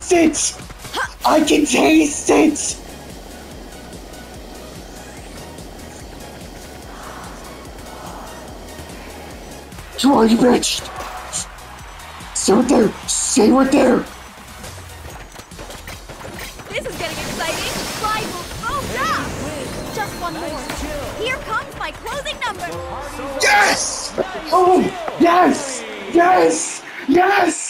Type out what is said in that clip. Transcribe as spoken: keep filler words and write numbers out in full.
it! I can taste it! Come on, you bitch! Stay right there! Stay right there! This is getting exciting! Clyde will foam up! Just one more. Here comes my closing number! Yes! Oh! Yes! Yes! Yes!